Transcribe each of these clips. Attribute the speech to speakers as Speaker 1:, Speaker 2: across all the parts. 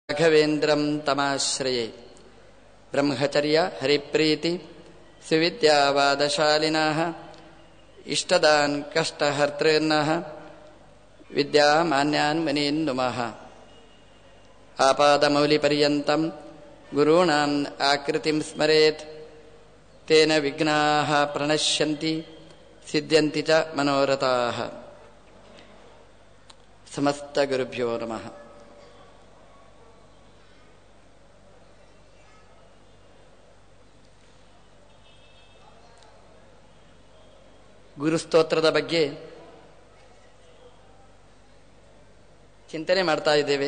Speaker 1: ರಾಘವೇಂದ್ರಂ ತಮಾಶ್ರಯೇ ಬ್ರಹ್ಮಚರ್ಯ ಹರಿಪ್ರೀತಿ ಸುವಿದ್ಯಾವಾದಶಾಲಿನಃ ಇಷ್ಟದಾನ್ ಕಷ್ಟಹರ್ತೃನ್ನಃ ವಿದ್ಯಾಮಾನ್ಯಾನ್ ಮುನೀನ್ ನುಮಃ. ಆಪಾದಮೌಲಿಪರ್ಯಂತಂ ಗುರುಣಾಂ ಆಕೃತಿಂ ಸ್ಮರೇತ್ ತೇನ ವಿಘ್ನಾಃ ಪ್ರಣಶ್ಯಂತಿ ಸಿದ್ಧ್ಯಂತಿ ಚ ಮನೋರಥಾಃ. ಸಮಸ್ತ ಗುರುಭ್ಯೋ ನಮಃ. ಗುರುಸ್ತೋತ್ರದ ಬಗ್ಗೆ ಚಿಂತನೆ ಮಾಡ್ತಾ ಇದ್ದೇವೆ.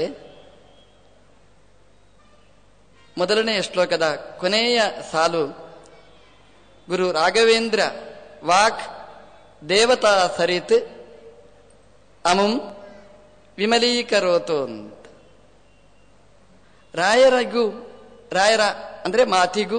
Speaker 1: ಮೊದಲನೆಯ ಶ್ಲೋಕದ ಕೊನೆಯ ಸಾಲು ಗುರು ರಾಘವೇಂದ್ರ ವಾಕ್ ದೇವತಾ ಸರಿತ್ ಅಮುಂ ವಿಮಲೀಕರೋತು ಅಂತ. ರಾಯರ ಅಂದ್ರೆ ಮಾತಿಗೂ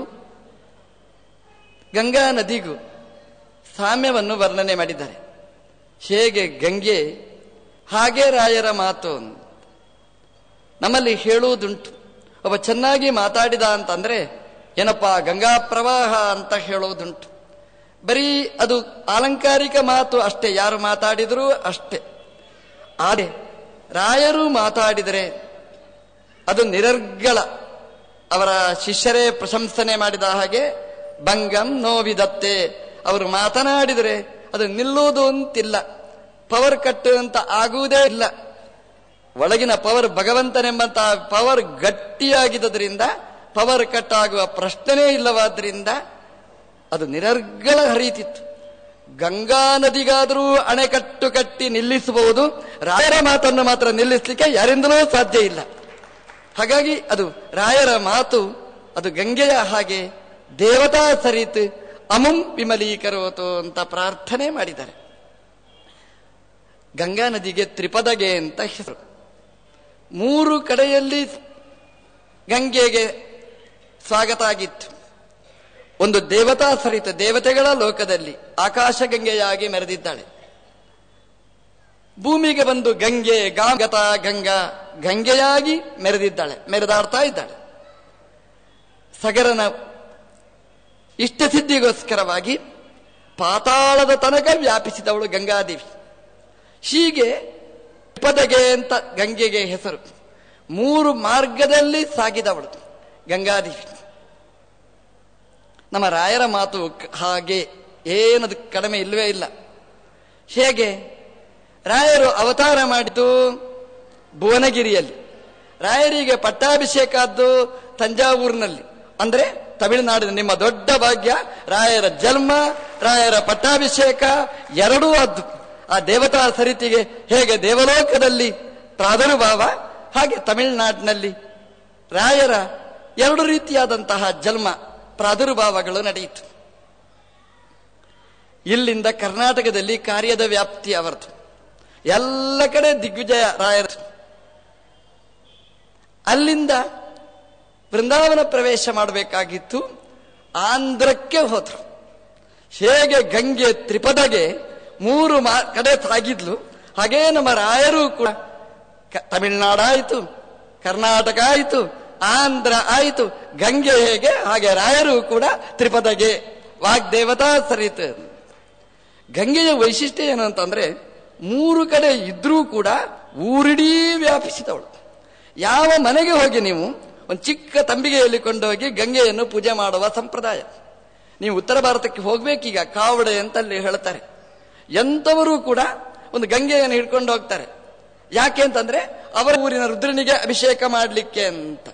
Speaker 1: ಗಂಗಾ ನದಿಗೂ ಸಾಮ್ಯವನ್ನು ವರ್ಣನೆ ಮಾಡಿದ್ದಾರೆ. ಹೇಗೆ ಗಂಗೆ ಹಾಗೆ ರಾಯರ ಮಾತು ಅಂತ ನಮ್ಮಲ್ಲಿ ಹೇಳುವುದುಂಟು. ಒಬ್ಬ ಚೆನ್ನಾಗಿ ಮಾತಾಡಿದ ಅಂತಂದ್ರೆ ಏನಪ್ಪಾ ಗಂಗಾ ಪ್ರವಾಹ ಅಂತ ಹೇಳುವುದುಂಟು. ಬರೀ ಅದು ಆಲಂಕಾರಿಕ ಮಾತು ಅಷ್ಟೇ, ಯಾರು ಮಾತಾಡಿದರೂ ಅಷ್ಟೇ. ಆದರೆ ರಾಯರು ಮಾತಾಡಿದರೆ ಅದು ನಿರರ್ಗಳ. ಅವರ ಶಿಷ್ಯರೇ ಪ್ರಶಂಸನೆ ಮಾಡಿದ ಹಾಗೆ ಭಂಗಂ ನೋವಿದತ್ತೆ. ಅವರು ಮಾತನಾಡಿದರೆ ಅದು ನಿಲ್ಲುವುದು ಅಂತಿಲ್ಲ, ಪವರ್ ಕಟ್ ಅಂತ ಆಗುವುದೇ ಇಲ್ಲ. ಒಳಗಿನ ಪವರ್ ಭಗವಂತನೆಂಬಂತಹ ಪವರ್ ಗಟ್ಟಿಯಾಗಿದ್ದರಿಂದ ಪವರ್ ಕಟ್ ಆಗುವ ಪ್ರಶ್ನೆನೇ ಇಲ್ಲವಾದ್ರಿಂದ ಅದು ನಿರರ್ಗಳ ಹರಿಯುತ್ತಿತ್ತು. ಗಂಗಾ ನದಿಗಾದರೂ ಅಣೆಕಟ್ಟು ಕಟ್ಟಿ ನಿಲ್ಲಿಸಬಹುದು, ರಾಯರ ಮಾತನ್ನು ಮಾತ್ರ ನಿಲ್ಲಿಸಲಿಕ್ಕೆ ಯಾರಿಂದಲೂ ಸಾಧ್ಯ ಇಲ್ಲ. ಹಾಗಾಗಿ ಅದು ರಾಯರ ಮಾತು, ಅದು ಗಂಗೆಯ ಹಾಗೆ ದೇವತಾ ಸರಿತ್ ಅಮುಂ ವಿಮಲೀಕರೋತು ಅಂತ ಪ್ರಾರ್ಥನೆ ಮಾಡಿದ್ದಾರೆ. ಗಂಗಾ ನದಿಗೆ ತ್ರಿಪದಗೆ ಅಂತ ಹೆಸರು. 3 ಕಡೆಯಲ್ಲಿ ಗಂಗೆಗೆ ಸ್ವಾಗತ ಆಗಿತ್ತು. ಒಂದು ದೇವತಾ ಸರಿತ, ದೇವತೆಗಳ ಲೋಕದಲ್ಲಿ ಆಕಾಶ ಗಂಗೆಯಾಗಿ ಮೆರೆದಿದ್ದಾಳೆ. ಭೂಮಿಗೆ ಬಂದು ಗಂಗೆ ಗಾಗತಾ ಗಂಗಾ ಗಂಗೆಯಾಗಿ ಮೆರೆದಿದ್ದಾಳೆ, ಮೆರೆದಾಡ್ತಾ ಇದ್ದಾಳೆ. ಸಗರನ ಇಷ್ಟಸಿದ್ಧಿಗೋಸ್ಕರವಾಗಿ ಪಾತಾಳದ ತನಕ ವ್ಯಾಪಿಸಿದವಳು ಗಂಗಾದೇವಿ. ಹೀಗೆ ತ್ರಿಪದಗೆ ಅಂತ ಗಂಗೆಗೆ ಹೆಸರು. 3 ಮಾರ್ಗದಲ್ಲಿ ಸಾಗಿದವಳು ಗಂಗಾದೇವಿ. ನಮ್ಮ ರಾಯರ ಮಾತು ಹಾಗೆ, ಏನದು ಕಡಿಮೆ ಇಲ್ಲವೇ ಇಲ್ಲ. ಹೇಗೆ ರಾಯರು ಅವತಾರ ಮಾಡಿತು ಭುವನಗಿರಿಯಲ್ಲಿ, ರಾಯರಿಗೆ ಪಟ್ಟಾಭಿಷೇಕ ಆದ್ದು ತಂಜಾವೂರಿನಲ್ಲಿ, ಅಂದ್ರೆ ತಮಿಳುನಾಡಿನ ನಿಮ್ಮ ದೊಡ್ಡ ಭಾಗ್ಯ. ರಾಯರ ಜನ್ಮ, ರಾಯರ ಪಟ್ಟಾಭಿಷೇಕ ಎರಡೂ ಆದ್ದು. ಆ ದೇವತಾ ಸರಿತಿಗೆ ಹೇಗೆ ದೇವಲೋಕದಲ್ಲಿ ಪ್ರಾದುರ್ಭಾವ, ಹಾಗೆ ತಮಿಳುನಾಡಿನಲ್ಲಿ ರಾಯರ 2 ರೀತಿಯಾದಂತಹ ಜನ್ಮ ಪ್ರಾದುರ್ಭಾವಗಳು ನಡೆಯಿತು. ಇಲ್ಲಿಂದ ಕರ್ನಾಟಕದಲ್ಲಿ ಕಾರ್ಯದ ವ್ಯಾಪ್ತಿ ಅವರದು. ಎಲ್ಲ ಕಡೆ ದಿಗ್ವಿಜಯ ರಾಯರ. ಅಲ್ಲಿಂದ ವೃಂದಾವನ ಪ್ರವೇಶ ಮಾಡಬೇಕಾಗಿತ್ತು, ಆಂಧ್ರಕ್ಕೆ ಹೋದ್ರು. ಹೇಗೆ ಗಂಗೆ ತ್ರಿಪದಗೆ 3 ಕಡೆ ಸಾಗಿದ್ಲು, ಹಾಗೇ ನಮ್ಮ ರಾಯರು ಕೂಡ ತಮಿಳುನಾಡಾಯಿತು, ಕರ್ನಾಟಕ ಆಯಿತು, ಆಂಧ್ರ ಆಯಿತು. ಗಂಗೆ ಹೇಗೆ ಹಾಗೆ ರಾಯರು ಕೂಡ ತ್ರಿಪದಗೆ ವಾಗ್ದೇವತಾ ಸರಿತ. ಗಂಗೆಯ ವೈಶಿಷ್ಟ್ಯ ಏನು ಅಂತಂದ್ರೆ 3 ಕಡೆ ಇದ್ರೂ ಕೂಡ ಊರಿಡೀ ವ್ಯಾಪಿಸಿದವಳು. ಯಾವ ಮನೆಗೆ ಹೋಗಿ ನೀವು ಒಂದು ಚಿಕ್ಕ ತಂಬಿಗೆಯಲ್ಲಿ ಕೊಂಡೋಗಿ ಗಂಗೆಯನ್ನು ಪೂಜೆ ಮಾಡುವ ಸಂಪ್ರದಾಯ. ನೀವು ಉತ್ತರ ಭಾರತಕ್ಕೆ ಹೋಗ್ಬೇಕೀಗ, ಕಾವಡೆ ಅಂತ ಅಲ್ಲಿ ಹೇಳ್ತಾರೆ. ಎಂಥವರು ಕೂಡ ಒಂದು ಗಂಗೆಯನ್ನು ಹಿಡ್ಕೊಂಡು ಹೋಗ್ತಾರೆ. ಯಾಕೆ ಅಂತಂದ್ರೆ ಅವರ ಊರಿನ ರುದ್ರನಿಗೆ ಅಭಿಷೇಕ ಮಾಡಲಿಕ್ಕೆ ಅಂತ.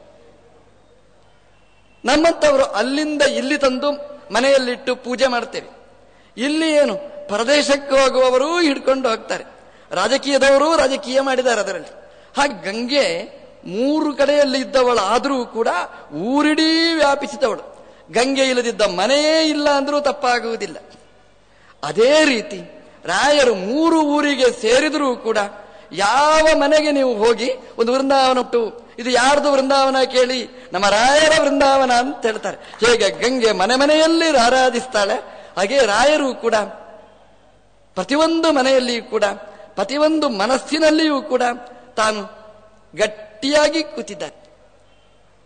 Speaker 1: ನಮ್ಮಂಥವರು ಅಲ್ಲಿಂದ ಇಲ್ಲಿ ತಂದು ಮನೆಯಲ್ಲಿಟ್ಟು ಪೂಜೆ ಮಾಡ್ತೇವೆ. ಇಲ್ಲಿ ಏನು ಪರದೇಶಕ್ಕೆ ಹೋಗುವವರು ಹಿಡ್ಕೊಂಡು ಹೋಗ್ತಾರೆ, ರಾಜಕೀಯದವರು ರಾಜಕೀಯ ಮಾಡಿದ್ದಾರೆ ಅದರಲ್ಲಿ. ಹಾಗೆ ಗಂಗೆ 3 ಕಡೆಯಲ್ಲಿ ಇದ್ದವಳು, ಆದರೂ ಕೂಡ ಊರಿಡೀ ವ್ಯಾಪಿಸಿದವಳು. ಗಂಗೆ ಇಲ್ಲದಿದ್ದ ಮನೆಯೇ ಇಲ್ಲ ಅಂದ್ರೂ ತಪ್ಪಾಗುವುದಿಲ್ಲ. ಅದೇ ರೀತಿ ರಾಯರು 3 ಊರಿಗೆ ಸೇರಿದರೂ ಕೂಡ ಯಾವ ಮನೆಗೆ ನೀವು ಹೋಗಿ ಒಂದು ವೃಂದಾವನ ಉಂಟು, ಇದು ಯಾರ್ದು ವೃಂದಾವನ ಕೇಳಿ, ನಮ್ಮ ರಾಯರ ವೃಂದಾವನ ಅಂತ ಹೇಳ್ತಾರೆ. ಹೇಗೆ ಗಂಗೆ ಮನೆ ಮನೆಯಲ್ಲಿ ಆರಾಧಿಸ್ತಾಳೆ, ಹಾಗೆ ರಾಯರು ಕೂಡ ಪ್ರತಿಯೊಂದು ಮನೆಯಲ್ಲಿಯೂ ಕೂಡ ಪ್ರತಿಯೊಂದು ಮನಸ್ಸಿನಲ್ಲಿಯೂ ಕೂಡ ತಾನು ಗಟ್ಟಿಯಾಗಿ ಕೂತಿದ್ದಾರೆ.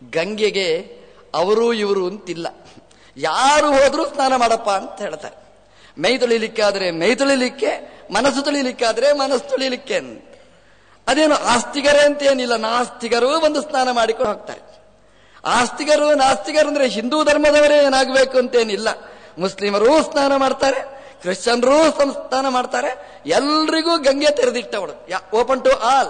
Speaker 1: ಗಂಗೆಗೆ ಅವರು ಇವರು ಅಂತಿಲ್ಲ. ಯಾರು ಹೋದ್ರೂ ಸ್ನಾನ ಮಾಡಪ್ಪ ಅಂತ ಹೇಳ್ತಾರೆ. ಮೈ ತೊಳಿಲಿಕ್ಕಾದ್ರೆ ಮೈ ತೊಳಿಲಿಕ್ಕೆ, ಮನಸ್ಸು ತೊಳಿಲಿಕ್ಕಾದ್ರೆ ಮನಸ್ಸು ತೊಳಿಲಿಕ್ಕೆ ಅಂತ. ಅದೇನು ಆಸ್ತಿಗರೇ ಅಂತ ಏನಿಲ್ಲ, ನಾಸ್ತಿಗರು ಒಂದು ಸ್ನಾನ ಮಾಡಿಕೊಂಡು ಹೋಗ್ತಾರೆ. ಆಸ್ತಿಗರು ನಾಸ್ತಿಗರು ಅಂದ್ರೆ ಹಿಂದೂ ಧರ್ಮದವರೇ ಏನಾಗಬೇಕು ಅಂತೇನಿಲ್ಲ. ಮುಸ್ಲಿಮರೂ ಸ್ನಾನ ಮಾಡ್ತಾರೆ, ಕ್ರಿಶ್ಚಿಯನ್ರೂ ಸ್ನಾನ ಮಾಡ್ತಾರೆ. ಎಲ್ರಿಗೂ ಗಂಗೆ ತೆರೆದಿಟ್ಟವಳು, ಓಪನ್ ಟು ಆಲ್.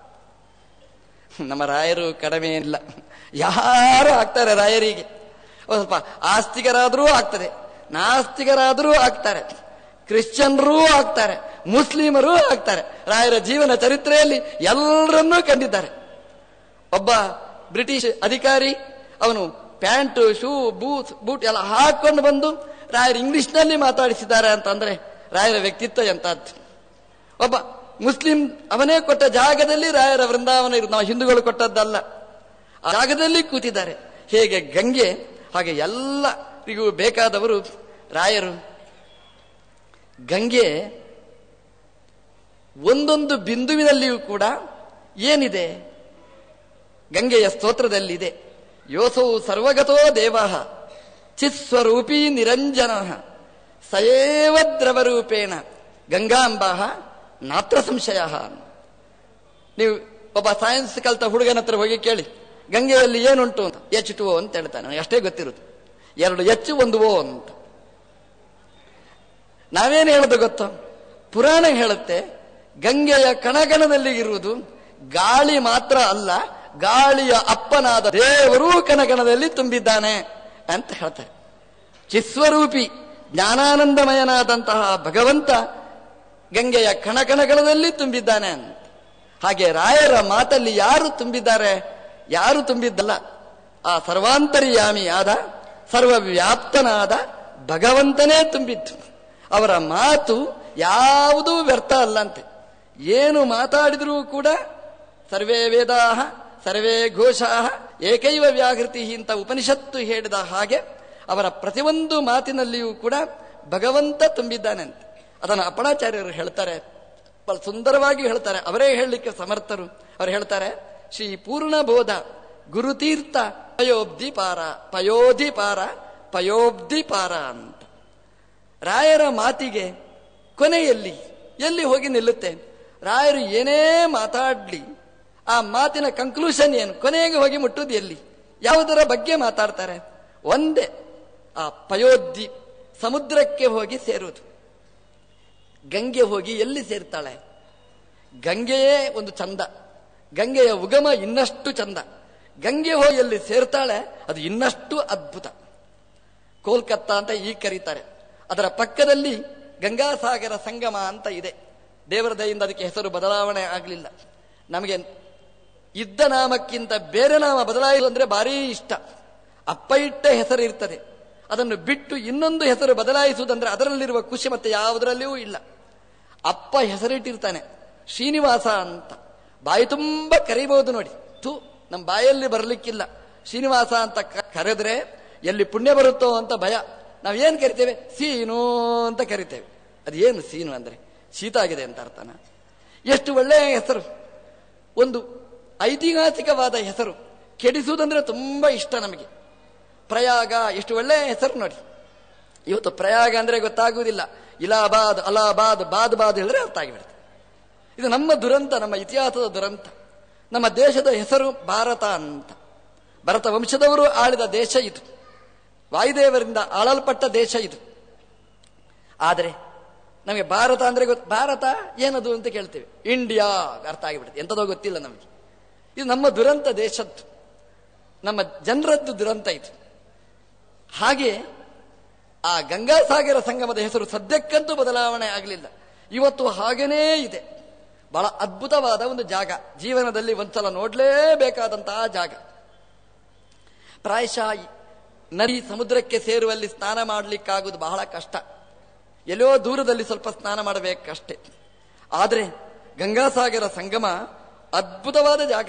Speaker 1: ನಮ್ಮ ರಾಯರು ಕಡಿಮೆ ಇಲ್ಲ, ಯಾರು ಆಗ್ತಾರೆ ರಾಯರಿಗೆ. ಸ್ವಲ್ಪ ಆಸ್ತಿಗರಾದರೂ ಆಗ್ತದೆ, ನಾಸ್ತಿಗರಾದರೂ ಆಗ್ತಾರೆ, ಕ್ರಿಶ್ಚಿಯನ್ರೂ ಆಗ್ತಾರೆ, ಮುಸ್ಲಿಮರೂ ಆಗ್ತಾರೆ. ರಾಯರ ಜೀವನ ಚರಿತ್ರೆಯಲ್ಲಿ ಎಲ್ಲರನ್ನೂ ಕಂಡಿದ್ದಾರೆ. ಒಬ್ಬ ಬ್ರಿಟಿಷ್ ಅಧಿಕಾರಿ, ಅವನು ಪ್ಯಾಂಟು, ಶೂ, ಬೂಟ್ ಎಲ್ಲ ಹಾಕೊಂಡು ಬಂದು ರಾಯರು ಇಂಗ್ಲಿಷ್ನಲ್ಲಿ ಮಾತಾಡಿಸಿದ್ದಾರೆ ಅಂತಂದ್ರೆ ರಾಯರ ವ್ಯಕ್ತಿತ್ವ ಎಂತದ್ದು. ಒಬ್ಬ ಮುಸ್ಲಿಂ ಅವನೇ ಕೊಟ್ಟ ಜಾಗದಲ್ಲಿ ರಾಯರ ವೃಂದಾವನ ಇರುವುದು, ನಾವು ಹಿಂದೂಗಳು ಕೊಟ್ಟದ್ದಲ್ಲ. ಆ ಜಾಗದಲ್ಲಿ ಕೂತಿದ್ದಾರೆ. ಹೇಗೆ ಗಂಗೆ, ಹಾಗೆ ಎಲ್ಲರಿಗೂ ಬೇಕಾದವರು ರಾಯರು. ಗಂಗೆ ಒಂದೊಂದು ಬಿಂದುವಿನಲ್ಲಿಯೂ ಕೂಡ ಏನಿದೆ, ಗಂಗೆಯ ಸ್ತೋತ್ರದಲ್ಲಿದೆ. ಯೋಸೌ ಸರ್ವಗತೋ ದೇವಃ ಚಿತ್ಸ್ವರೂಪೀ ನಿರಂಜನ ಸಯೇವ ದ್ರವರೂಪೇಣ ಗಂಗಾಂಬಾಹ ನಾತ್ರ ಸಂಶಯ. ನೀವು ಒಬ್ಬ ಸೈನ್ಸ್ ಕಲ್ತ ಹುಡುಗನ ಹತ್ರ ಹೋಗಿ ಕೇಳಿ, ಗಂಗೆಯಲ್ಲಿ ಏನುಂಟು ಅಂತ. H2O ಅಂತ ಹೇಳ್ತಾನೆ, ನನಗೆ ಅಷ್ಟೇ ಗೊತ್ತಿರುವುದು. 2 H 1 O ಅಂತ. ನಾವೇನು ಹೇಳೋದು ಗೊತ್ತೋ, ಪುರಾಣ ಹೇಳುತ್ತೆ ಗಂಗೆಯ ಕಣಗಣದಲ್ಲಿ ಇರುವುದು ಗಾಳಿ ಮಾತ್ರ ಅಲ್ಲ, ಗಾಳಿಯ ಅಪ್ಪನಾದ ದೇವರೂ ಕಣಗಣದಲ್ಲಿ ತುಂಬಿದ್ದಾನೆ ಅಂತ ಹೇಳ್ತಾರೆ. ಚಿಸ್ವರೂಪಿ ಜ್ಞಾನಾನಂದಮಯನಾದಂತಹ ಭಗವಂತ ಗಂಗೆಯ ಕಣಕಣಗಳಲ್ಲಿ ತುಂಬಿದ್ದಾನೆ ಅಂತ. ಹಾಗೆ ರಾಯರ ಮಾತಲ್ಲಿ ಯಾರು ತುಂಬಿದ್ದಾರೆ, ಯಾರು ತುಂಬಿದ್ದಲ್ಲ, ಆ ಸರ್ವಾಂತರ್ಯಾಮಿಯಾದ ಸರ್ವವ್ಯಾಪ್ತನಾದ ಭಗವಂತನೇ ತುಂಬಿದ್ದು. ಅವರ ಮಾತು ಯಾವುದೂ ವ್ಯರ್ಥ ಅಲ್ಲಂತೆ. ಏನು ಮಾತಾಡಿದರೂ ಕೂಡ ಸರ್ವೇ ವೇದಾಹ ಸರ್ವೇ ಘೋಷಾಹ ಏಕೈವ ವ್ಯಾಹೃತಿ ಅಂತ ಉಪನಿಷತ್ತು ಹೇಳಿದ ಹಾಗೆ ಅವರ ಪ್ರತಿಯೊಂದು ಮಾತಿನಲ್ಲಿಯೂ ಕೂಡ ಭಗವಂತ ತುಂಬಿದ್ದಾನಂತೆ. ಅದನ್ನು ಅಪ್ಪಣಾಚಾರ್ಯರು ಹೇಳ್ತಾರೆ, ಬಹಳ ಸುಂದರವಾಗಿ ಹೇಳ್ತಾರೆ. ಅವರೇ ಹೇಳಲಿಕ್ಕೆ ಸಮರ್ಥರು. ಅವರು ಹೇಳ್ತಾರೆ, ಶ್ರೀ ಪೂರ್ಣಬೋಧ ಗುರುತೀರ್ಥ ಪಯೋಬ್ಧಿಪಾರ ಪಯೋಧಿಪಾರ ಪಯೋಬ್ಧಿಪಾರ ಅಂತ. ರಾಯರ ಮಾತಿಗೆ ಕೊನೆಯಲ್ಲಿ ಎಲ್ಲಿ ಹೋಗಿ ನಿಲ್ಲುತ್ತೆ? ರಾಯರು ಏನೇ ಮಾತಾಡ್ಲಿ ಆ ಮಾತಿನ ಕನ್ಕ್ಲೂಷನ್ ಏನು, ಕೊನೆಗೆ ಹೋಗಿ ಮುಟ್ಟುವುದು ಎಲ್ಲಿ, ಯಾವುದರ ಬಗ್ಗೆ ಮಾತಾಡ್ತಾರೆ? ಒಂದೇ, ಆ ಪಯೋದ್ದಿ ಸಮುದ್ರಕ್ಕೆ ಹೋಗಿ ಸೇರುವುದು. ಗಂಗೆ ಹೋಗಿ ಎಲ್ಲಿ ಸೇರ್ತಾಳೆ? ಗಂಗೆಯೇ ಒಂದು ಚಂದ, ಗಂಗೆಯ ಉಗಮ ಇನ್ನಷ್ಟು ಚಂದ. ಗಂಗೆ ಹೋಗಿ ಎಲ್ಲಿ ಸೇರ್ತಾಳೆ ಅದು ಇನ್ನಷ್ಟು ಅದ್ಭುತ. ಕೋಲ್ಕತ್ತಾ ಅಂತ ಈಗ ಕರೀತಾರೆ. ಅದರ ಪಕ್ಕದಲ್ಲಿ ಗಂಗಾಸಾಗರ ಸಂಗಮ ಅಂತ ಇದೆ. ದೇವರ ದಯಿಂದ ಅದಕ್ಕೆ ಹೆಸರು ಬದಲಾವಣೆ ಆಗಲಿಲ್ಲ. ನಮಗೆ ಇದ್ದ ನಾಮಕ್ಕಿಂತ ಬೇರೆ ನಾಮ ಬದಲಾಯಿಸು ಅಂದ್ರೆ ಭಾರೀ ಇಷ್ಟ. ಅಪ್ಪ ಇಟ್ಟ ಹೆಸರು ಇರ್ತದೆ, ಅದನ್ನು ಬಿಟ್ಟು ಇನ್ನೊಂದು ಹೆಸರು ಬದಲಾಯಿಸುವುದಂದ್ರೆ ಅದರಲ್ಲಿರುವ ಖುಷಿ ಮತ್ತೆ ಯಾವುದರಲ್ಲಿಯೂ ಇಲ್ಲ. ಅಪ್ಪ ಹೆಸರಿಟ್ಟಿರ್ತಾನೆ ಶ್ರೀನಿವಾಸ ಅಂತ, ಬಾಯಿ ತುಂಬ ಕರೀಬಹುದು ನೋಡಿ. ನಮ್ಮ ಬಾಯಲ್ಲಿ ಬರಲಿಕ್ಕಿಲ್ಲ. ಶ್ರೀನಿವಾಸ ಅಂತ ಕರೆದ್ರೆ ಎಲ್ಲಿ ಪುಣ್ಯ ಬರುತ್ತೋ ಅಂತ ಭಯ. ನಾವೇನು ಕರಿತೇವೆ? ಸೀನು ಅಂತ ಕರಿತೇವೆ. ಅದೇನು ಸೀನು ಅಂದ್ರೆ ಶೀತ ಆಗಿದೆ ಅಂತ ಅರ್ಥನ? ಎಷ್ಟು ಒಳ್ಳೆಯ ಹೆಸರು, ಒಂದು ಐತಿಹಾಸಿಕವಾದ ಹೆಸರು. ಕೆಡಿಸುವುದಂದ್ರೆ ತುಂಬಾ ಇಷ್ಟ ನಮಗೆ. ಪ್ರಯಾಗ ಎಷ್ಟು ಒಳ್ಳೆಯ ಹೆಸರು ನೋಡಿ. ಇವತ್ತು ಪ್ರಯಾಗ ಅಂದ್ರೆ ಗೊತ್ತಾಗುವುದಿಲ್ಲ. ಇಲಾಬಾದ್, ಅಲಾಬಾದ್, ಬಾದ್ ಹೇಳಿದ್ರೆ ಅರ್ಥ ಆಗಿಬಿಡುತ್ತೆ. ಇದು ನಮ್ಮ ದುರಂತ, ನಮ್ಮ ಇತಿಹಾಸದ ದುರಂತ. ನಮ್ಮ ದೇಶದ ಹೆಸರು ಭಾರತ ಅಂತ. ಭರತ ವಂಶದವರು ಆಳಿದ ದೇಶ ಇದು, ವಾಯುದೇವರಿಂದ ಆಳಲ್ಪಟ್ಟ ದೇಶ ಇದು. ಆದರೆ ನಮಗೆ ಭಾರತ ಅಂದ್ರೆ ಭಾರತ ಏನದು ಅಂತ ಕೇಳ್ತೇವೆ. ಇಂಡಿಯಾ ಅರ್ಥ ಆಗಿಬಿಡುತ್ತೆ, ಎಂಥದೋ ಗೊತ್ತಿಲ್ಲ ನಮಗೆ. ಇದು ನಮ್ಮ ದುರಂತ ದೇಶದ್ದು, ನಮ್ಮ ಜನರದ್ದು ದುರಂತ ಇದು. ಹಾಗೆ ಆ ಗಂಗಾಸಾಗರ ಸಂಗಮದ ಹೆಸರು ಸದ್ಯಕ್ಕಂತೂ ಬದಲಾವಣೆ ಆಗಲಿಲ್ಲ. ಇವತ್ತು ಹಾಗೇನೇ ಇದೆ. ಬಹಳ ಅದ್ಭುತವಾದ ಒಂದು ಜಾಗ, ಜೀವನದಲ್ಲಿ ಒಂದ್ಸಲ ನೋಡ್ಲೇಬೇಕಾದಂತಹ ಜಾಗ. ಪ್ರಾಯಶಃ ನದಿ ಸಮುದ್ರಕ್ಕೆ ಸೇರುವಲ್ಲಿ ಸ್ನಾನ ಮಾಡಲಿಕ್ಕಾಗುವುದು ಬಹಳ ಕಷ್ಟ. ಎಲ್ಲೋ ದೂರದಲ್ಲಿ ಸ್ವಲ್ಪ ಸ್ನಾನ ಮಾಡಬೇಕಷ್ಟೇ. ಆದರೆ ಗಂಗಾಸಾಗರ ಸಂಗಮ ಅದ್ಭುತವಾದ ಜಾಗ.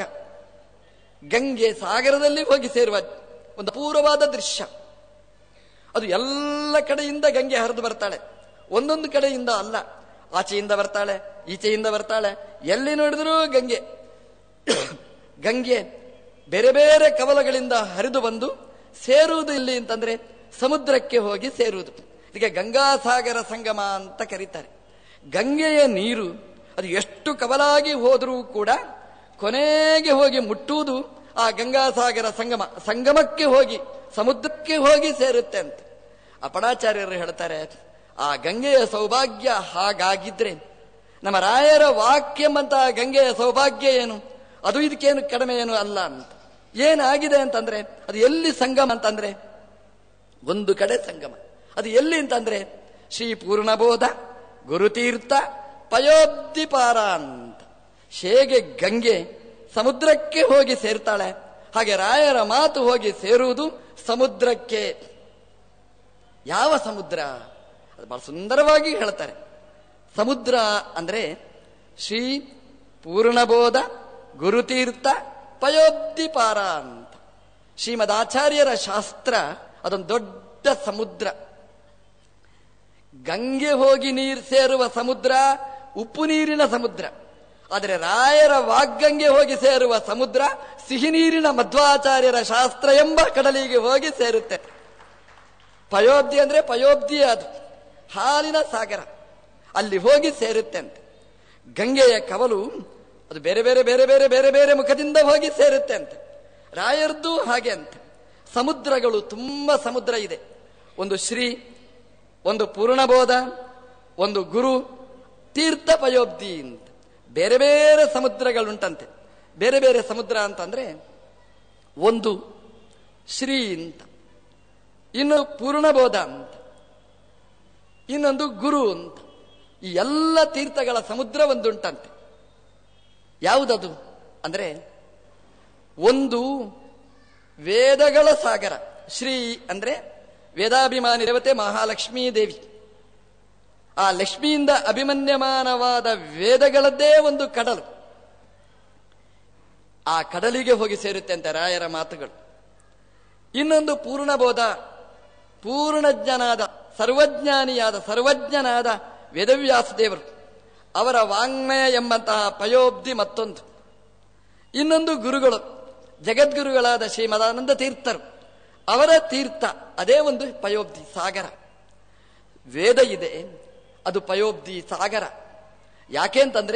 Speaker 1: ಗಂಗೆ ಸಾಗರದಲ್ಲಿ ಹೋಗಿ ಸೇರುವ ಒಂದು ಅಪೂರ್ವವಾದ ದೃಶ್ಯ. ಅದು ಎಲ್ಲ ಕಡೆಯಿಂದ ಗಂಗೆ ಹರಿದು ಬರ್ತಾಳೆ, ಒಂದೊಂದು ಕಡೆಯಿಂದ ಅಲ್ಲ. ಆಚೆಯಿಂದ ಬರ್ತಾಳೆ, ಈಚೆಯಿಂದ ಬರ್ತಾಳೆ, ಎಲ್ಲಿ ನೋಡಿದರೂ ಗಂಗೆ. ಗಂಗೆ ಬೇರೆ ಬೇರೆ ಕವಲಗಳಿಂದ ಹರಿದು ಬಂದು ಸೇರುವುದು ಇಲ್ಲಿ ಅಂತಂದ್ರೆ ಸಮುದ್ರಕ್ಕೆ ಹೋಗಿ ಸೇರುವುದು. ಇದಕ್ಕೆ ಗಂಗಾಸಾಗರ ಸಂಗಮ ಅಂತ ಕರೀತಾರೆ. ಗಂಗೆಯ ನೀರು ಅದು ಎಷ್ಟು ಕವಲಾಗಿ ಹೋದರೂ ಕೂಡ ಕೊನೆಗೆ ಹೋಗಿ ಮುಟ್ಟುವುದು ಆ ಗಂಗಾಸಾಗರ ಸಂಗಮಕ್ಕೆ ಹೋಗಿ ಸಮುದ್ರಕ್ಕೆ ಹೋಗಿ ಸೇರುತ್ತೆ ಅಂತ ಅಪಣಾಚಾರ್ಯರು ಹೇಳ್ತಾರೆ. ಆ ಗಂಗೆಯ ಸೌಭಾಗ್ಯ ಹಾಗಾಗಿದ್ರೆ ನಮ್ಮ ರಾಯರ ವಾಕ್ಯಂತಹ ಗಂಗೆಯ ಸೌಭಾಗ್ಯ ಏನು, ಅದು ಇದಕ್ಕೇನು ಕಡಿಮೆ ಏನು ಅಲ್ಲ ಅಂತ. ಏನಾಗಿದೆ ಅಂತಂದ್ರೆ ಅದು ಎಲ್ಲಿ ಸಂಗಮ ಅಂತಂದ್ರೆ ಒಂದು ಕಡೆ ಸಂಗಮ. ಅದು ಎಲ್ಲಿ ಅಂತಂದ್ರೆ ಶ್ರೀ ಪೂರ್ಣಬೋಧ ಗುರುತೀರ್ಥ ಪಯೋಬ್ಧಿಪಾರ ಅಂತ. ಹೇಗೆ ಗಂಗೆ ಸಮುದ್ರಕ್ಕೆ ಹೋಗಿ ಸೇರ್ತಾಳೆ ಹಾಗೆ ರಾಯರ ಮಾತು ಹೋಗಿ ಸೇರುವುದು ಸಮುದ್ರಕ್ಕೆ. ಯಾವ ಸಮುದ್ರ? ಅದು ಬಹಳ ಸುಂದರವಾಗಿ ಹೇಳ್ತಾರೆ. ಸಮುದ್ರ ಅಂದ್ರೆ ಶ್ರೀ ಪೂರ್ಣಬೋಧ ಗುರುತೀರ್ಥ ಪಯೋಬ್ಧಿಪಾರ ಅಂತ. ಶ್ರೀಮದ್ ಆಚಾರ್ಯರ ಶಾಸ್ತ್ರ ಅದೊಂದು ದೊಡ್ಡ ಸಮುದ್ರ. ಗಂಗೆ ಹೋಗಿ ನೀರು ಸೇರುವ ಸಮುದ್ರ ಉಪ್ಪು ನೀರಿನ ಸಮುದ್ರ. ಆದರೆ ರಾಯರ ವಾಗ್ಗಂಗೆ ಹೋಗಿ ಸೇರುವ ಸಮುದ್ರ ಸಿಹಿ ನೀರಿನ ಮಧ್ವಾಚಾರ್ಯರ ಶಾಸ್ತ್ರ ಎಂಬ ಕಡಲಿಗೆ ಹೋಗಿ ಸೇರುತ್ತೆ. ಪಯೋಬ್ಧಿ ಅಂದ್ರೆ ಪಯೋಬ್ಧಿ, ಅದು ಹಾಲಿನ ಸಾಗರ, ಅಲ್ಲಿ ಹೋಗಿ ಸೇರುತ್ತೆ ಅಂತ. ಗಂಗೆಯ ಕವಲು ಅದು ಬೇರೆ ಬೇರೆ ಬೇರೆ ಬೇರೆ ಬೇರೆ ಬೇರೆ ಮುಖದಿಂದ ಹೋಗಿ ಸೇರುತ್ತೆ ಅಂತ. ರಾಯರ್ದು ಹಾಗೆ ಅಂತ. ಸಮುದ್ರಗಳು ತುಂಬಾ ಸಮುದ್ರ ಇದೆ. ಒಂದು ಶ್ರೀ, ಒಂದು ಪೂರ್ಣಬೋಧ, ಒಂದು ಗುರು, ತೀರ್ಥ ಪಯೋಬ್ಧಿ ಅಂತ ಬೇರೆ ಬೇರೆ ಸಮುದ್ರಗಳುಂಟಂತೆ. ಬೇರೆ ಬೇರೆ ಸಮುದ್ರ ಅಂತಂದ್ರೆ ಒಂದು ಶ್ರೀ ಅಂತ, ಇನ್ನೊಂದು ಪೂರ್ಣಬೋಧ ಅಂತ, ಇನ್ನೊಂದು ಗುರು ಅಂತ. ಈ ಎಲ್ಲ ತೀರ್ಥಗಳ ಸಮುದ್ರ ಒಂದುಂಟಂತೆ. ಯಾವುದದು ಅಂದ್ರೆ ಒಂದು ವೇದಗಳ ಸಾಗರ. ಶ್ರೀ ಅಂದ್ರೆ ವೇದಾಭಿಮಾನಿ ದೇವತೆ ಮಹಾಲಕ್ಷ್ಮೀ ದೇವಿ. ಆ ಲಕ್ಷ್ಮಿಯಿಂದ ಅಭಿಮನ್ಯಮಾನವಾದ ವೇದಗಳದ್ದೇ ಒಂದು ಕಡಲು. ಆ ಕಡಲಿಗೆ ಹೋಗಿ ಸೇರುತ್ತೆ ಅಂತ ರಾಯರ ಮಾತುಗಳು. ಇನ್ನೊಂದು ಪೂರ್ಣಬೋಧ, ಪೂರ್ಣಜ್ಞನಾದ ಸರ್ವಜ್ಞನಾದ ವೇದವ್ಯಾಸ ದೇವರು, ಅವರ ವಾಂಗ್ಮಯ ಎಂಬಂತಹ ಪಯೋಬ್ಧಿ ಮತ್ತೊಂದು. ಇನ್ನೊಂದು ಗುರುಗಳು, ಜಗದ್ಗುರುಗಳಾದ ಶ್ರೀಮದಾನಂದ ತೀರ್ಥರು, ಅವರ ತೀರ್ಥ ಅದೇ ಒಂದು ಪಯೋಬ್ಧಿ ಸಾಗರ. ವೇದ ಇದೆ, ಅದು ಪಯೋಬ್ಧಿ ಸಾಗರ. ಯಾಕೆ ಅಂತಂದ್ರೆ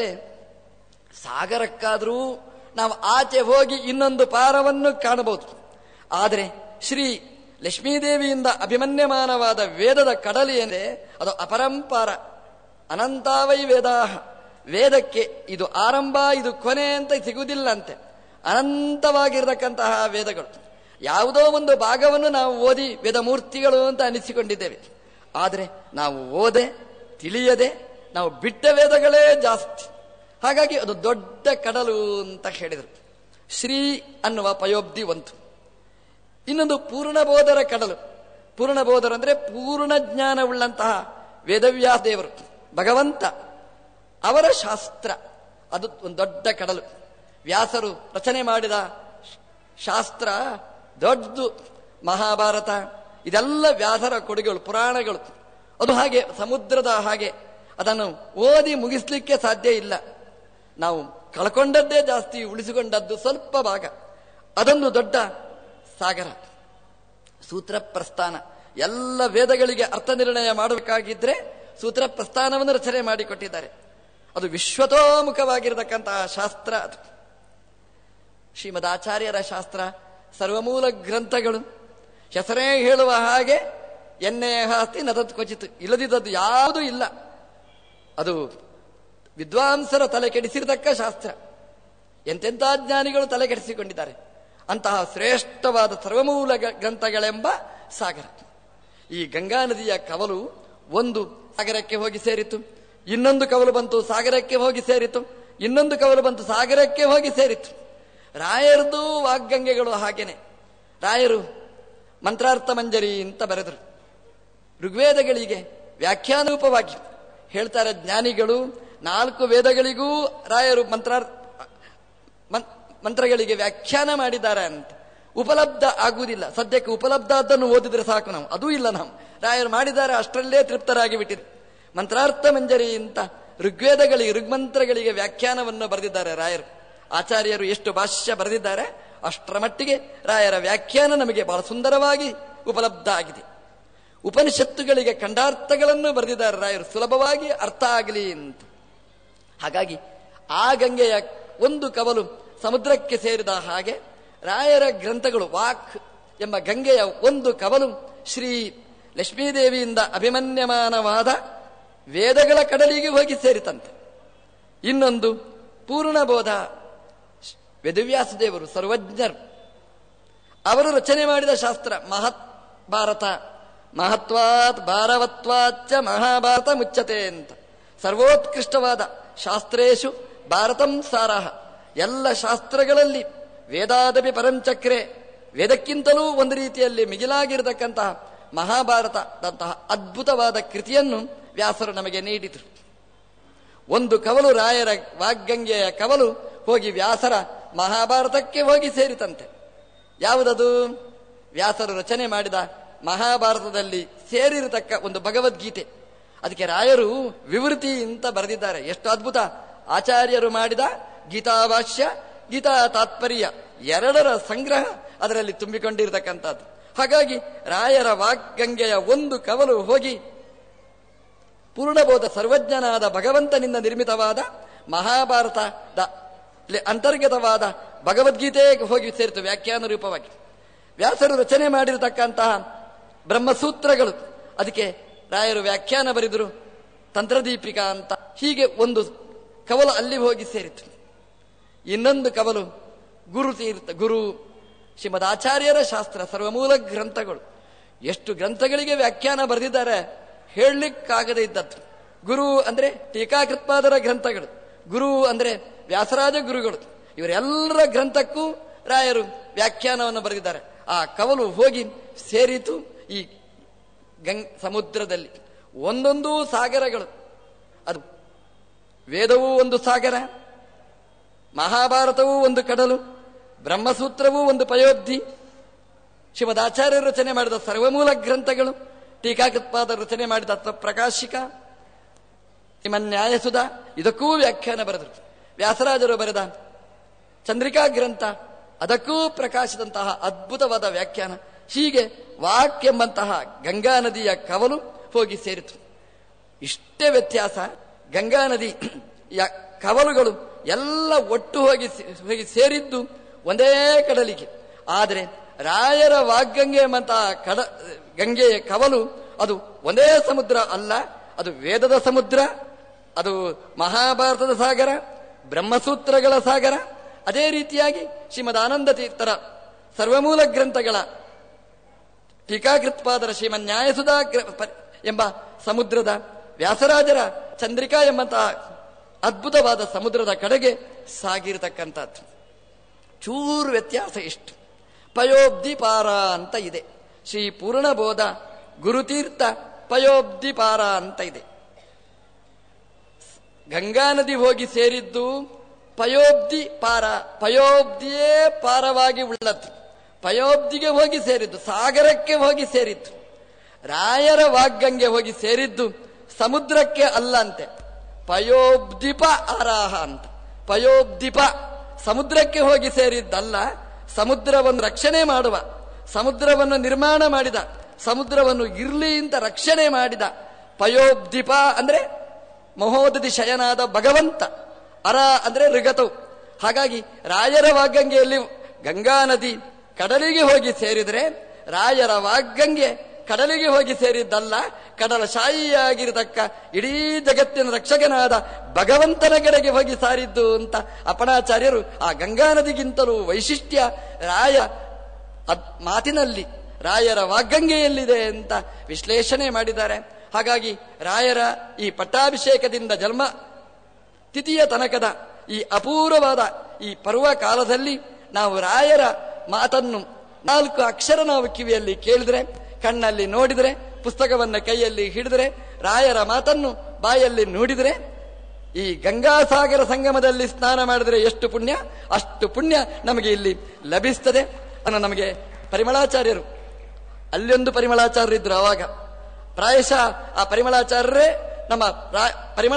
Speaker 1: ಸಾಗರಕ್ಕಾದರೂ ನಾವು ಆಚೆ ಹೋಗಿ ಇನ್ನೊಂದು ಪಾರವನ್ನು ಕಾಣಬಹುದು. ಆದರೆ ಶ್ರೀ ಲಕ್ಷ್ಮೀದೇವಿಯಿಂದ ಅಭಿಮನ್ಯಮಾನವಾದ ವೇದದ ಕಡಲಿ ಎಂದರೆ ಅದು ಅಪರಂಪಾರ. ಅನಂತಾವೈ ವೇದಾಹ, ವೇದಕ್ಕೆ ಇದು ಆರಂಭ ಇದು ಕೊನೆ ಅಂತ ಸಿಗುವುದಿಲ್ಲ ಅಂತೆ. ಅನಂತವಾಗಿರತಕ್ಕಂತಹ ವೇದಗಳು. ಯಾವುದೋ ಒಂದು ಭಾಗವನ್ನು ನಾವು ಓದಿ ವೇದಮೂರ್ತಿಗಳು ಅಂತ ಅನಿಸಿಕೊಂಡಿದ್ದೇವೆ. ಆದರೆ ನಾವು ಓದೆ ತಿಳಿಯದೆ ನಾವು ಬಿಟ್ಟ ವೇದಗಳೇ ಜಾಸ್ತಿ. ಹಾಗಾಗಿ ಅದು ದೊಡ್ಡ ಕಡಲು ಅಂತ ಹೇಳಿದರು. ಶ್ರೀ ಅನ್ನುವ ಪಯೋಬ್ಧಿ ಒಂದು. ಇನ್ನೊಂದು ಪೂರ್ಣಬೋಧರ ಕಡಲು. ಪೂರ್ಣಬೋಧರು ಅಂದ್ರೆ ಪೂರ್ಣ ಜ್ಞಾನವುಳ್ಳಂತಹ ವೇದವ್ಯಾಸ ದೇವರು, ಭಗವಂತ, ಅವರ ಶಾಸ್ತ್ರ ಅದು ಒಂದು ದೊಡ್ಡ ಕಡಲು. ವ್ಯಾಸರು ರಚನೆ ಮಾಡಿದ ಶಾಸ್ತ್ರ ದೊಡ್ಡದು. ಮಹಾಭಾರತ ಇದೆಲ್ಲ ವ್ಯಾಸರ ಕೊಡುಗೆಗಳು, ಪುರಾಣಗಳು. ಅದು ಹಾಗೆ ಸಮುದ್ರದ ಹಾಗೆ, ಅದನ್ನು ಓದಿ ಮುಗಿಸ್ಲಿಕ್ಕೆ ಸಾಧ್ಯ ಇಲ್ಲ. ನಾವು ಕಳ್ಕೊಂಡದ್ದೇ ಜಾಸ್ತಿ, ಉಳಿಸಿಕೊಂಡದ್ದು ಸ್ವಲ್ಪ ಭಾಗ. ಅದೊಂದು ದೊಡ್ಡ ಸಾಗರ. ಸೂತ್ರ ಪ್ರಸ್ಥಾನ, ಎಲ್ಲ ವೇದಗಳಿಗೆ ಅರ್ಥ ನಿರ್ಣಯ ಮಾಡಬೇಕಾಗಿದ್ರೆ ಸೂತ್ರ ಪ್ರಸ್ಥಾನವನ್ನು ರಚನೆ ಮಾಡಿಕೊಟ್ಟಿದ್ದಾರೆ. ಅದು ವಿಶ್ವತೋಮುಖವಾಗಿರತಕ್ಕಂತಹ ಶಾಸ್ತ್ರ. ಅದು ಶ್ರೀಮದ್ ಆಚಾರ್ಯರ ಶಾಸ್ತ್ರ, ಸರ್ವಮೂಲ ಗ್ರಂಥಗಳು. ಹೆಸರೇ ಹೇಳುವ ಹಾಗೆ ಎನ್ನೇ ಹಾಸ್ತಿ ನದತ್ ಕ್ವಚಿತ್, ಇಲ್ಲದಿದ್ದದ್ದು ಯಾವುದೂ ಇಲ್ಲ. ಅದು ವಿದ್ವಾಂಸರ ತಲೆ ಕೆಡಿಸಿರತಕ್ಕ ಶಾಸ್ತ್ರ. ಎಂತೆಂಥ ಜ್ಞಾನಿಗಳು ತಲೆ ಕೆಡಿಸಿಕೊಂಡಿದ್ದಾರೆ. ಅಂತಹ ಶ್ರೇಷ್ಠವಾದ ಸರ್ವಮೂಲ ಗ್ರಂಥಗಳೆಂಬ ಸಾಗರ. ಈ ಗಂಗಾ ನದಿಯ ಕವಲು ಒಂದು ಸಾಗರಕ್ಕೆ ಹೋಗಿ ಸೇರಿತು, ಇನ್ನೊಂದು ಕವಲು ಬಂತು ಸಾಗರಕ್ಕೆ ಹೋಗಿ ಸೇರಿತು, ಇನ್ನೊಂದು ಕವಲು ಬಂತು ಸಾಗರಕ್ಕೆ ಹೋಗಿ ಸೇರಿತು. ರಾಯರದು ವಾಗ್ಗಂಗೆಗಳು ಹಾಗೇನೆ. ರಾಯರು ಮಂತ್ರಾರ್ಥ ಮಂಜರಿ ಅಂತ ಬರೆದರು. ಋಗ್ವೇದಗಳಿಗೆ ವ್ಯಾಖ್ಯಾನರೂಪವಾಗಿ ಹೇಳ್ತಾರೆ ಜ್ಞಾನಿಗಳು. 4 ವೇದಗಳಿಗೂ ರಾಯರು ಮಂತ್ರಗಳಿಗೆ ವ್ಯಾಖ್ಯಾನ ಮಾಡಿದ್ದಾರೆ ಅಂತ. ಉಪಲಬ್ಧ ಆಗುವುದಿಲ್ಲ ಸದ್ಯಕ್ಕೆ. ಉಪಲಬ್ಧ ಅದನ್ನು ಓದಿದ್ರೆ ಸಾಕು ನಾವು, ಅದೂ ಇಲ್ಲ ನಾವು. ರಾಯರು ಮಾಡಿದ್ದಾರೆ, ಅಷ್ಟರಲ್ಲೇ ತೃಪ್ತರಾಗಿ ಬಿಟ್ಟಿದೆ. ಮಂತ್ರಾರ್ಥ ಮಂಜರಿ ಅಂತ ಋಗ್ವೇದಗಳಿಗೆ ಋಗ್ಮಂತ್ರಗಳಿಗೆ ವ್ಯಾಖ್ಯಾನವನ್ನು ಬರೆದಿದ್ದಾರೆ ರಾಯರು. ಆಚಾರ್ಯರು ಎಷ್ಟು ಭಾಷ್ಯ ಬರೆದಿದ್ದಾರೆ ಅಷ್ಟರ ಮಟ್ಟಿಗೆ ರಾಯರ ವ್ಯಾಖ್ಯಾನ ನಮಗೆ ಬಹಳ ಸುಂದರವಾಗಿ ಉಪಲಬ್ಧ ಆಗಿದೆ. ಉಪನಿಷತ್ತುಗಳಿಗೆ ಖಂಡಾರ್ಥಗಳನ್ನು ಬರೆದಿದ್ದಾರೆ ರಾಯರು, ಸುಲಭವಾಗಿ ಅರ್ಥ ಆಗಲಿ ಅಂತ. ಹಾಗಾಗಿ ಆ ಗಂಗೆಯ ಒಂದು ಕವಲು ಸಮುದ್ರಕ್ಕೆ ಸೇರಿದ ಹಾಗೆ ರಾಯರ ಗ್ರಂಥಗಳು, ವಾಕ್ ಎಂಬ ಗಂಗೆಯ ಒಂದು ಕವಲು ಶ್ರೀ ಲಕ್ಷ್ಮೀದೇವಿಯಿಂದ ಅಭಿಮನ್ಯಮಾನವಾದ ವೇದಗಳ ಕಡಲಿಗೆ ಹೋಗಿ ಸೇರಿತಂತೆ. ಇನ್ನೊಂದು ಪೂರ್ಣಬೋಧ, ವೇದವ್ಯಾಸದೇವರು ಸರ್ವಜ್ಞರು, ಅವರು ರಚನೆ ಮಾಡಿದ ಶಾಸ್ತ್ರ ಮಹಾಭಾರತ. ಮಹತ್ವಾತ್ ಭಾರವತ್ವಾಚ್ಚ ಮಹಾಭಾರತ ಮುಚ್ಚತೆ ಅಂತ. ಸರ್ವೋತ್ಕೃಷ್ಟವಾದ ಶಾಸ್ತ್ರೇಶು ಭಾರತಂ ಸಾರಃ. ಎಲ್ಲ ಶಾಸ್ತ್ರಗಳಲ್ಲಿ ವೇದಾದಪಿ ಪರಂಚಕ್ರೆ, ವೇದಕ್ಕಿಂತಲೂ ಒಂದು ರೀತಿಯಲ್ಲಿ ಮಿಗಿಲಾಗಿರತಕ್ಕಂತಹ ಮಹಾಭಾರತದಂತಹ ಅದ್ಭುತವಾದ ಕೃತಿಯನ್ನು ವ್ಯಾಸರು ನಮಗೆ ನೀಡಿದರು. ಒಂದು ಕವಲು ರಾಯರ ವಾಗ್ಗಂಗೆಯ ಕವಲು ಹೋಗಿ ವ್ಯಾಸರ ಮಹಾಭಾರತಕ್ಕೆ ಹೋಗಿ ಸೇರಿತಂತೆ. ಯಾವುದದು? ವ್ಯಾಸರು ರಚನೆ ಮಾಡಿದ ಮಹಾಭಾರತದಲ್ಲಿ ಸೇರಿರತಕ್ಕ ಒಂದು ಭಗವದ್ಗೀತೆ. ಅದಕ್ಕೆ ರಾಯರು ವಿವೃತಿ ಅಂತ ಬರೆದಿದ್ದಾರೆ. ಎಷ್ಟು ಅದ್ಭುತ! ಆಚಾರ್ಯರು ಮಾಡಿದ ಗೀತಾಭಾಷ್ಯ, ಗೀತಾ ತಾತ್ಪರ್ಯ ಎರಡರ ಸಂಗ್ರಹ ಅದರಲ್ಲಿ ತುಂಬಿಕೊಂಡಿರತಕ್ಕಂಥದ್ದು. ಹಾಗಾಗಿ ರಾಯರ ವಾಗ್ಗಂಗೆಯ ಒಂದು ಕವಲು ಹೋಗಿ ಪೂರ್ಣಬೋಧ ಸರ್ವಜ್ಞನಾದ ಭಗವಂತನಿಂದ ನಿರ್ಮಿತವಾದ ಮಹಾಭಾರತದ ಅಂತರ್ಗತವಾದ ಭಗವದ್ಗೀತೆಗೆ ಹೋಗಿ ಸೇರಿತು ವ್ಯಾಖ್ಯಾನ ರೂಪವಾಗಿ. ವ್ಯಾಸರು ರಚನೆ ಮಾಡಿರತಕ್ಕಂತಹ ಬ್ರಹ್ಮಸೂತ್ರಗಳು, ಅದಕ್ಕೆ ರಾಯರು ವ್ಯಾಖ್ಯಾನ ಬರೆದರು, ತಂತ್ರದೀಪಿಕಾ ಅಂತ. ಹೀಗೆ ಒಂದು ಕವಲು ಅಲ್ಲಿ ಹೋಗಿ ಸೇರಿತು. ಇನ್ನೊಂದು ಕವಲು ಗುರು ಶ್ರೀಮದಾಚಾರ್ಯರ ಶಾಸ್ತ್ರ, ಸರ್ವಮೂಲ ಗ್ರಂಥಗಳು. ಎಷ್ಟು ಗ್ರಂಥಗಳಿಗೆ ವ್ಯಾಖ್ಯಾನ ಬರೆದಿದ್ದಾರೆ, ಹೇಳಲಿಕ್ಕಾಗದೇ ಇದ್ದದ್ದು. ಗುರು ಅಂದ್ರೆ ಟೀಕಾಕೃತ್ಪಾದರ ಗ್ರಂಥಗಳು, ಗುರು ಅಂದ್ರೆ ವ್ಯಾಸರಾಜ ಗುರುಗಳು. ಇವರೆಲ್ಲರ ಗ್ರಂಥಕ್ಕೂ ರಾಯರು ವ್ಯಾಖ್ಯಾನವನ್ನು ಬರೆದಿದ್ದಾರೆ. ಆ ಕವಲು ಹೋಗಿ ಸೇರಿತು ಈ ಸಮುದ್ರದಲ್ಲಿ. ಒಂದೊಂದು ಸಾಗರಗಳು, ಅದು ವೇದವೂ ಒಂದು ಸಾಗರ, ಮಹಾಭಾರತವೂ ಒಂದು ಕಡಲು, ಬ್ರಹ್ಮಸೂತ್ರವೂ ಒಂದು ಪಯೋಬ್ಧಿ, ಶ್ರೀಮದಾಚಾರ್ಯರು ರಚನೆ ಮಾಡಿದ ಸರ್ವಮೂಲ ಗ್ರಂಥಗಳು, ಟೀಕಾಕೃತ್ಪಾದ ರಚನೆ ಮಾಡಿದ ಪ್ರಕಾಶಿಕ, ನ್ಯಾಯಸುಧ, ಇದಕ್ಕೂ ವ್ಯಾಖ್ಯಾನ ಬರೆದರು. ವ್ಯಾಸರಾಜರು ಬರೆದ ಚಂದ್ರಿಕಾ ಗ್ರಂಥ, ಅದಕ್ಕೂ ಪ್ರಕಾಶಿದಂತಹ ಅದ್ಭುತವಾದ ವ್ಯಾಖ್ಯಾನ. ಹೀಗೆ ವಾಕ್ ಎಂಬಂತಹ ಗಂಗಾ ನದಿಯ ಕವಲು ಹೋಗಿ ಸೇರಿತು. ಇಷ್ಟೇ ವ್ಯತ್ಯಾಸ. ಗಂಗಾ ನದಿಯ ಕವಲುಗಳು ಎಲ್ಲ ಒಟ್ಟು ಹೋಗಿ ಸೇರಿದ್ದು ಒಂದೇ ಕಡಲಿಗೆ. ಆದರೆ ರಾಯರ ವಾಗ್ಗಂಗೆ ಎಂಬಂತಹ ಗಂಗೆಯ ಕವಲು ಅದು ಒಂದೇ ಸಮುದ್ರ ಅಲ್ಲ, ಅದು ವೇದದ ಸಮುದ್ರ, ಅದು ಮಹಾಭಾರತದ ಸಾಗರ, ಬ್ರಹ್ಮಸೂತ್ರಗಳ ಸಾಗರ. ಅದೇ ರೀತಿಯಾಗಿ ಶ್ರೀಮದ್ ಆನಂದ ತೀರ್ಥರ ಸರ್ವಮೂಲ ಗ್ರಂಥಗಳ ಟೀಕಾಕೃತ್ಪಾದರ ಶ್ರೀಮನ್ ನ್ಯಾಯಸುಧಾ ಎಂಬ ಸಮುದ್ರದ, ವ್ಯಾಸರಾಜರ ಚಂದ್ರಿಕಾ ಎಂಬಂತಹ ಅದ್ಭುತವಾದ ಸಮುದ್ರದ ಕಡೆಗೆ ಸಾಗಿರತಕ್ಕಂಥದ್ದು. ಚೂರು ವ್ಯತ್ಯಾಸ ಇಷ್ಟು. ಪಯೋಬ್ಧಿ ಪಾರ ಅಂತ ಇದೆ. ಶ್ರೀ ಪೂರ್ಣಬೋಧ ಗುರುತೀರ್ಥ ಪಯೋಬ್ಧಿ ಪಾರ ಅಂತ ಇದೆ. ಗಂಗಾ ನದಿ ಹೋಗಿ ಸೇರಿದ್ದು ಪಯೋಬ್ಧಿ ಪಾರ, ಪಯೋಬ್ಧಿಯೇ ಪಾರವಾಗಿ ಉಳ್ಳದ್ದು, ಪಯೋಬ್ಧಿಗೆ ಹೋಗಿ ಸೇರಿದ್ದು, ಸಾಗರಕ್ಕೆ ಹೋಗಿ ಸೇರಿದ್ದು. ರಾಯರ ವಾಗ್ಗಂಗೆ ಹೋಗಿ ಸೇರಿದ್ದು ಸಮುದ್ರಕ್ಕೆ ಅಲ್ಲ ಅಂತೆ, ಪಯೋಬ್ಧಿಪ ಆರಾಹ ಅಂತ. ಪಯೋಬ್ಧಿಪ ಸಮುದ್ರಕ್ಕೆ ಹೋಗಿ ಸೇರಿದ್ದಲ್ಲ, ಸಮುದ್ರವನ್ನು ರಕ್ಷಣೆ ಮಾಡುವ, ಸಮುದ್ರವನ್ನು ನಿರ್ಮಾಣ ಮಾಡಿದ, ಸಮುದ್ರವನ್ನು ಇರ್ಲಿ ಅಂತ ರಕ್ಷಣೆ ಮಾಡಿದ ಪಯೋಬ್ಧಿಪ ಅಂದ್ರೆ ಮಹೋದಧಿ ಶಯನಾದ ಭಗವಂತ. ಅರ ಅಂದ್ರೆ ಋಗತವು. ಹಾಗಾಗಿ ರಾಯರ ವಾಗ್ಗಂಗೆಯಲ್ಲಿ ಗಂಗಾ ನದಿ ಕಡಲಿಗೆ ಹೋಗಿ ಸೇರಿದರೆ ರಾಯರ ವಾಗ್ಗಂಗೆ ಕಡಲಿಗೆ ಹೋಗಿ ಸೇರಿದ್ದಲ್ಲ, ಕಡಲ ಶಾಯಿಯಾಗಿರತಕ್ಕ ಇಡೀ ಜಗತ್ತಿನ ರಕ್ಷಕನಾದ ಭಗವಂತನ ಕಡೆಗೆ ಹೋಗಿ ಸಾರಿದ್ದು ಅಂತ ಅಪಣಾಚಾರ್ಯರು ಆ ಗಂಗಾ ನದಿಗಿಂತಲೂ ವೈಶಿಷ್ಟ್ಯ ರಾಯ ಮಾತಿನಲ್ಲಿ, ರಾಯರ ವಾಗ್ಗಂಗೆಯಲ್ಲಿದೆ ಅಂತ ವಿಶ್ಲೇಷಣೆ ಮಾಡಿದ್ದಾರೆ. ಹಾಗಾಗಿ ರಾಯರ ಈ ಪಟ್ಟಾಭಿಷೇಕದಿಂದ ಜನ್ಮ ತಿಥಿಯ ತನಕದ ಈ ಅಪೂರ್ವವಾದ ಈ ಪರ್ವ ಕಾಲದಲ್ಲಿ ನಾವು ರಾಯರ ಮಾತನ್ನು 4 ಅಕ್ಷರ ನಾವು ಕಿವಿಯಲ್ಲಿ ಕೇಳಿದ್ರೆ, ಕಣ್ಣಲ್ಲಿ ನೋಡಿದರೆ, ಪುಸ್ತಕವನ್ನು ಕೈಯಲ್ಲಿ ಹಿಡಿದರೆ, ರಾಯರ ಮಾತನ್ನು ಬಾಯಲ್ಲಿ ನುಡಿದರೆ, ಈ ಗಂಗಾಸಾಗರ ಸಂಗಮದಲ್ಲಿ ಸ್ನಾನ ಮಾಡಿದರೆ ಎಷ್ಟು ಪುಣ್ಯ, ಅಷ್ಟು ಪುಣ್ಯ ನಮಗೆ ಇಲ್ಲಿ ಲಭಿಸ್ತದೆ. ನಮಗೆ ಪರಿಮಳಾಚಾರ್ಯರು, ಅಲ್ಲೊಂದು ಪರಿಮಳಾಚಾರ್ಯರಿದ್ರು. ಆವಾಗ ಪ್ರಾಯಶಃ ಆ ಪರಿಮಳಾಚಾರ್ಯರೇ ನಮ್ಮ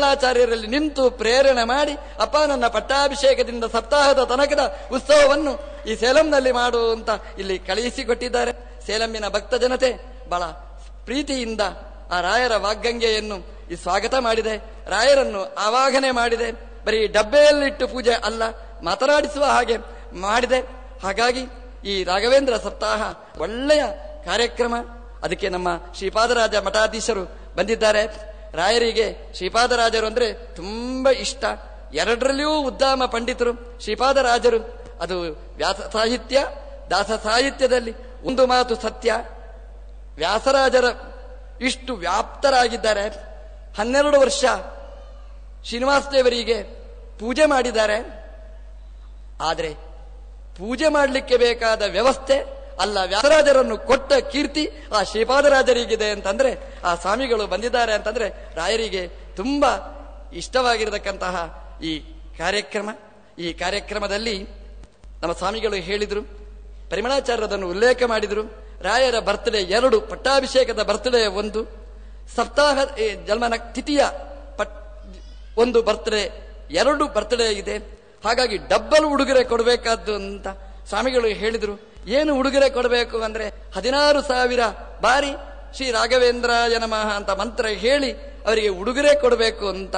Speaker 1: ಪರಿಮಳಾಚಾರ್ಯರಲ್ಲಿ ನಿಂತು ಪ್ರೇರಣೆ ಮಾಡಿ, ಅಪ್ಪ ನನ್ನ ಪಟ್ಟಾಭಿಷೇಕದಿಂದ ಸಪ್ತಾಹದ ತನಕದ ಉತ್ಸವವನ್ನು ಈ ಸೇಲಂನಲ್ಲಿ ಮಾಡು ಅಂತ ಇಲ್ಲಿ ಕಳುಹಿಸಿಕೊಟ್ಟಿದ್ದಾರೆ. ಸೇಲಂನ ಭಕ್ತ ಜನತೆ ಬಹಳ ಪ್ರೀತಿಯಿಂದ ಆ ರಾಯರ ವಾಗ್ಗಂಗೆಯನ್ನು ಈ ಸ್ವಾಗತ ಮಾಡಿದೆ, ರಾಯರನ್ನು ಆವಾಹನೆ ಮಾಡಿದೆ. ಬರೀ ಡಬ್ಬೆಯಲ್ಲಿಟ್ಟು ಪೂಜೆ ಅಲ್ಲ, ಮಾತನಾಡಿಸುವ ಹಾಗೆ ಮಾಡಿದೆ. ಹಾಗಾಗಿ ಈ ರಾಘವೇಂದ್ರ ಸಪ್ತಾಹ ಒಳ್ಳೆಯ ಕಾರ್ಯಕ್ರಮ. ಅದಕ್ಕೆ ನಮ್ಮ ಶ್ರೀಪಾದರಾಜ ಮಠಾಧೀಶರು ಬಂದಿದ್ದಾರೆ. ರಾಯರಿಗೆ ಶ್ರೀಪಾದರಾಜರು ಅಂದ್ರೆ ತುಂಬಾ ಇಷ್ಟ. ಎರಡರಲ್ಲಿಯೂ ಉದ್ದಾಮ ಪಂಡಿತರು ಶ್ರೀಪಾದರಾಜರು. ಅದು ವ್ಯಾಸ ಸಾಹಿತ್ಯ, ದಾಸ ಸಾಹಿತ್ಯದಲ್ಲಿ ಒಂದು ಮಾತು ಸತ್ಯ. ವ್ಯಾಸರಾಜರ ಇಷ್ಟು ವ್ಯಾಪ್ತರಾಗಿದ್ದಾರೆ. 12 ವರ್ಷ ಶ್ರೀನಿವಾಸ ದೇವರಿಗೆ ಪೂಜೆ ಮಾಡಿದ್ದಾರೆ. ಆದರೆ ಪೂಜೆ ಮಾಡಲಿಕ್ಕೆ ಬೇಕಾದ ವ್ಯವಸ್ಥೆ ಅಲ್ಲ, ವ್ಯಾಸರಾಜರನ್ನು ಕೊಟ್ಟ ಕೀರ್ತಿ ಆ ಶ್ರೀಪಾದರಾಜರಿಗಿದೆ ಅಂತಂದ್ರೆ, ಆ ಸ್ವಾಮಿಗಳು ಬಂದಿದ್ದಾರೆ ಅಂತಂದ್ರೆ ರಾಯರಿಗೆ ತುಂಬಾ ಇಷ್ಟವಾಗಿರತಕ್ಕಂತಹ ಈ ಕಾರ್ಯಕ್ರಮ. ಈ ಕಾರ್ಯಕ್ರಮದಲ್ಲಿ ನಮ್ಮ ಸ್ವಾಮಿಗಳು ಹೇಳಿದ್ರು, ಪರಿಮಳಾಚಾರ್ಯರದನ್ನು ಉಲ್ಲೇಖ ಮಾಡಿದ್ರು. ರಾಯರ ಬರ್ತ್ಡೇ 2, ಪಟ್ಟಾಭಿಷೇಕದ ಬರ್ತ್ಡೇ 1, ಸಪ್ತಾಹ ಜನ್ಮನ ತಿಥಿಯ ಒಂದು ಬರ್ತ್ಡೇ, 2 ಬರ್ತ್ಡೇ ಇದೆ. ಹಾಗಾಗಿ ಡಬ್ಬಲ್ ಉಡುಗೊರೆ ಕೊಡಬೇಕಾದ್ದು ಅಂತ ಸ್ವಾಮಿಗಳು ಹೇಳಿದ್ರು. ಏನು ಉಡುಗೊರೆ ಕೊಡಬೇಕು ಅಂದ್ರೆ 16,000 ಬಾರಿ ಶ್ರೀ ರಾಘವೇಂದ್ರಾಯ ನಮಃ ಅಂತ ಮಂತ್ರ ಹೇಳಿ ಅವರಿಗೆ ಉಡುಗೊರೆ ಕೊಡಬೇಕು ಅಂತ.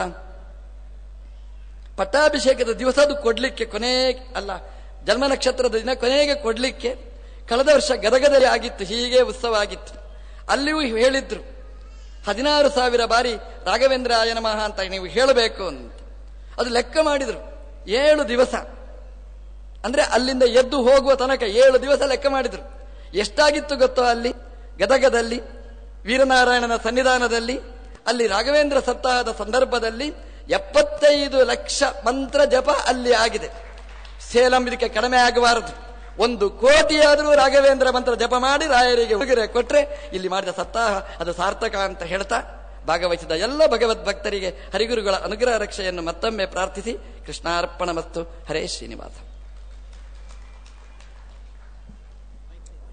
Speaker 1: ಪಟ್ಟಾಭಿಷೇಕದ ದಿವಸ ಅದು ಕೊಡ್ಲಿಕ್ಕೆ ಕೊನೆ ಅಲ್ಲ, ಜನ್ಮ ನಕ್ಷತ್ರದ ದಿನ ಕೊನೆಗೆ ಕೊಡ್ಲಿಕ್ಕೆ. ಕಳೆದ ವರ್ಷ ಗದಗದಲ್ಲಿ ಆಗಿತ್ತು, ಹೀಗೆ ಉತ್ಸವ ಆಗಿತ್ತು. ಅಲ್ಲಿಯೂ ಹೇಳಿದ್ರು 16,000 ಬಾರಿ ರಾಘವೇಂದ್ರಾಯ ನಮಃ ಅಂತ ನೀವು ಹೇಳಬೇಕು ಅಂತ. ಅದು ಲೆಕ್ಕ ಮಾಡಿದ್ರು 7 ದಿವಸ, ಅಂದ್ರೆ ಅಲ್ಲಿಂದ ಎದ್ದು ಹೋಗುವ ತನಕ 7 ದಿವಸ ಲೆಕ್ಕ ಮಾಡಿದ್ರು. ಎಷ್ಟಾಗಿತ್ತು ಗೊತ್ತೋ ಅಲ್ಲಿ ಗದಗದಲ್ಲಿ ವೀರನಾರಾಯಣನ ಸನ್ನಿಧಾನದಲ್ಲಿ, ಅಲ್ಲಿ ರಾಘವೇಂದ್ರ ಸಪ್ತಾಹದ ಸಂದರ್ಭದಲ್ಲಿ 75 ಲಕ್ಷ ಮಂತ್ರ ಜಪ ಅಲ್ಲಿ ಆಗಿದೆ. ಸೇಲಂ ಇದಕ್ಕೆ ಕಡಿಮೆ ಆಗಬಾರದು. 1 ಕೋಟಿಯಾದರೂ ರಾಘವೇಂದ್ರ ಮಂತ್ರ ಜಪ ಮಾಡಿ ರಾಯರಿಗೆ ಉಡುಗೊರೆ ಕೊಟ್ರೆ ಇಲ್ಲಿ ಮಾಡಿದ ಸಪ್ತಾಹ ಅದು ಸಾರ್ಥಕ ಅಂತ ಹೇಳ್ತಾ, ಭಾಗವಹಿಸಿದ ಎಲ್ಲ ಭಗವದ್ ಭಕ್ತರಿಗೆ ಹರಿಗುರುಗಳ ಅನುಗ್ರಹ ರಕ್ಷೆಯನ್ನು ಮತ್ತೊಮ್ಮೆ ಪ್ರಾರ್ಥಿಸಿ ಕೃಷ್ಣಾರ್ಪಣಮಸ್ತು. ಹರೇ ಶ್ರೀನಿವಾಸ.